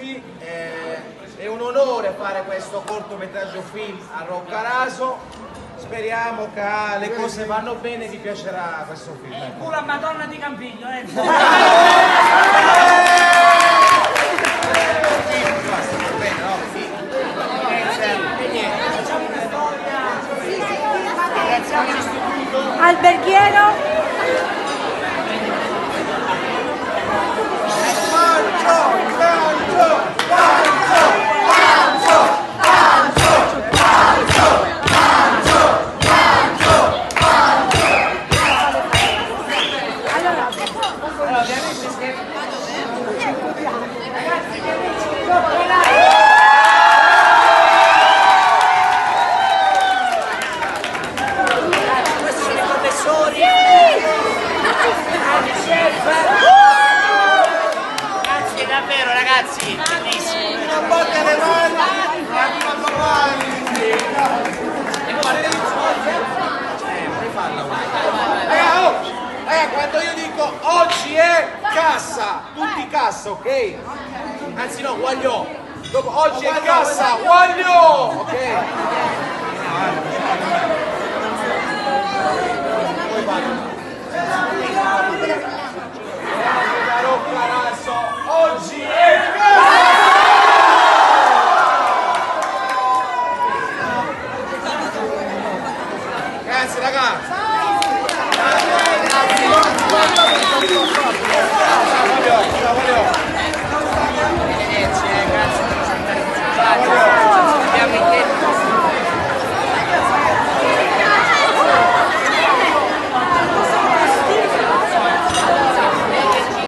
tutti, è un onore fare questo cortometraggio film a Roccaraso, speriamo che le cose vanno bene e vi piacerà questo film. Il culo a Madonna di Campiglio, Alberghiero. Grazie davvero ragazzi, bellissimo. Non botte le mani, quando io dico oggi è cassa, tutti cassa, ok? Anzi no, guagliò. Dopo oggi è cassa, guagliò, ok? Poi vado.